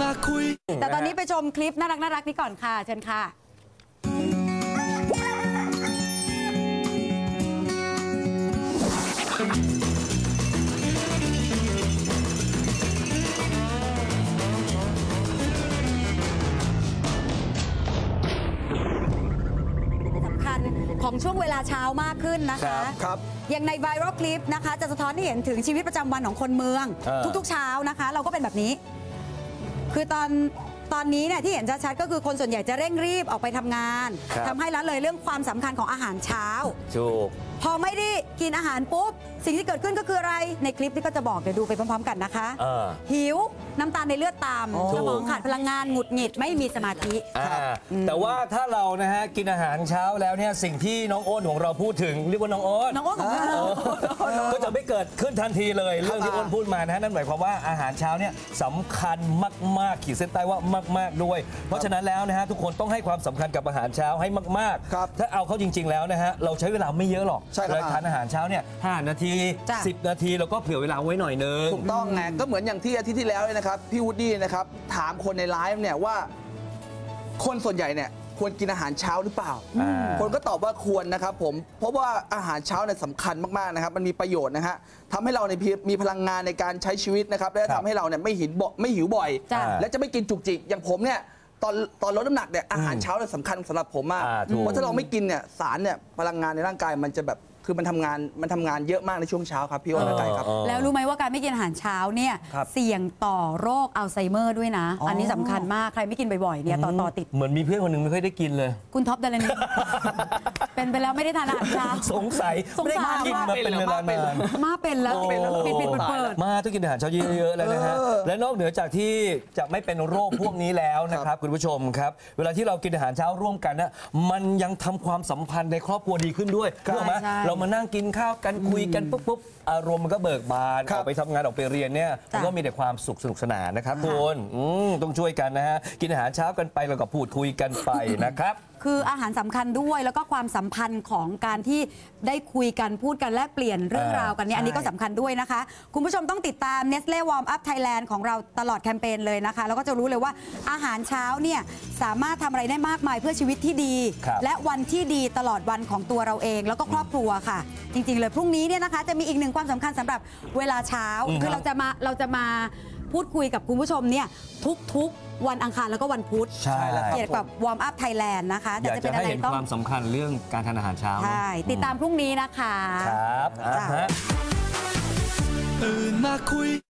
มาคุยแต่ตอนนี้ไปชมคลิปน่ารักนี้ก่อนค่ะเชิญค่ะของช่วงเวลาเช้ามากขึ้นนะคะครับอย่างในไวรัลคลิปนะคะจะสะท้อนให้เห็นถึงชีวิตประจำวันของคนเมืองทุกๆเช้านะคะเราก็เป็นแบบนี้คือตอนนี้เนี่ยที่เห็นชัดๆก็คือคนส่วนใหญ่จะเร่งรีบออกไปทำงานทำให้ละเลยเรื่องความสำคัญของอาหารเช้าถูกพอไม่ได้กินอาหารปุ๊บสิ่งที่เกิดขึ้นก็คืออะไรในคลิปนี้ก็จะบอกเดี๋ยวดูไปพร้อมๆกันนะคะหิวน้ำตาลในเลือดต่ำสมองขาดพลังงานหงุดหงิดไม่มีสมาธิแต่ว่าถ้าเรานะฮะกินอาหารเช้าแล้วเนี่ยสิ่งที่น้องโอ๊ตของเราพูดถึงเรียกว่าน้องโอ๊ตของเราก็จะไม่เกิดขึ้นทันทีเลยเรื่องที่โอ๊ตพูดมานะฮะนั่นหมายความว่าอาหารเช้าเนี่ยสำคัญมากๆขีดเส้นใต้ว่ามากๆด้วยเพราะฉะนั้นแล้วนะฮะทุกคนต้องให้ความสำคัญกับอาหารเช้าให้มากๆถ้าเอาเข้าจริงๆแล้วนะฮะเราใช้เวลาไม่เยอะหรอกเราทานอาหารเช้าเนี่ย5 นาที10 นาทีแล้วก็เผื่อเวลาไว้หน่อยนึงถูกต้องไงก็เหมือนอย่างที่อาทิตย์ที่แล้วเลยนะครับพี่วูดดี้นะครับถามคนในไลฟ์เนี่ยว่าคนส่วนใหญ่เนี่ยควรกินอาหารเช้าหรือเปล่าคนก็ตอบว่าควรนะครับผมเพราะว่าอาหารเช้าเนี่ยสำคัญมากๆนะครับมันมีประโยชน์นะฮะทำให้เราเนี่ยมีพลังงานในการใช้ชีวิตนะครับและทำให้เราเนี่ยไม่หิวบ่อยและจะไม่กินจุกจิกอย่างผมเนี่ยตอนลดน้ำหนักเนี่ยอาหารเช้าเนี่ยสำคัญสำหรับผมมากเพราะถ้าเราไม่กินเนี่ยสารเนี่ยพลังงานในร่างกายมันจะแบบคือมันทำงานเยอะมากในช่วงเช้าครับพี่โอ๊ตไก่ครับแล้วรู้ไหมว่าการไม่กินอาหารเช้าเนี่ยเสี่ยงต่อโรคอัลไซเมอร์ด้วยนะอันนี้สำคัญมากใครไม่กินบ่อยๆเนี่ยต่อติดเหมือนมีเพื่อนคนหนึ่งไม่ค่อยได้กินเลยคุณท็อปดารณีเป็นไปแล้วไม่ได้ทานอาหารเช้าสงสัยไม่ได้กินมาเป็นเวลานานมาเป็นแล้วปิดเปิดมาต้องกินอาหารเช้าเยอะๆแล้วนะฮะและนอกเหนือจากที่จะไม่เป็นโรคพวกนี้แล้วนะครับคุณผู้ชมครับเวลาที่เรากินอาหารเช้าร่วมกันนะมันยังทำความสัมพันธ์ในครอบครัวดีขึ้นด้วยถูกไหมเรามานั่งกินข้าวกันคุยกันปุ๊บอารมณ์มันก็เบิกบานออกไปทำงานออกไปเรียนเนี่ยมันก็มีแต่ความสุขสนุกสนานนะครับคุณต้องช่วยกันนะฮะกินอาหารเช้ากันไปแล้วก็พูดคุยกันไปนะครับคืออาหารสำคัญด้วยแล้วก็ความสัมพันธ์ของการที่ได้คุยกันพูดกันแลกเปลี่ยนเรื่องราวกันเนี่ยอันนี้ก็สำคัญด้วยนะคะคุณผู้ชมต้องติดตาม Nestle Warm Up Thailand ของเราตลอดแคมเปญเลยนะคะแล้วก็จะรู้เลยว่าอาหารเช้าเนี่ยสามารถทำอะไรได้มากมายเพื่อชีวิตที่ดีและวันที่ดีตลอดวันของตัวเราเองแล้วก็ครอบครัวค่ะจริงๆเลยพรุ่งนี้เนี่ยนะคะจะมีอีกหนึ่งความสำคัญสำหรับเวลาเช้าคือเราจะมาพูดคุยกับคุณผู้ชมเนี่ยทุกวันอังคารแล้วก็วันพุธเกี่ยวกับ Warm Up Thailand นะคะอยากจะให้เห็นความสำคัญเรื่องการทานอาหารเช้าใช่ติดตามพรุ่งนี้นะคะครับตื่นมาคุย